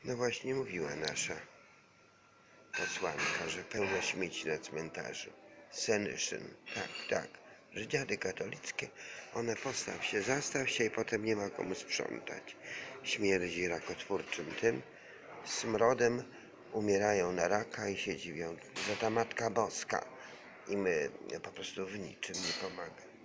No właśnie mówiła nasza posłanka, że pełno śmieci na cmentarzu. Senyszyn, tak, że dziady katolickie, one zastaw się i potem nie ma komu sprzątać. Śmierdzi rakotwórczym tym, smrodem umierają na raka i się dziwią, że ta Matka Boska im po prostu w niczym nie pomaga.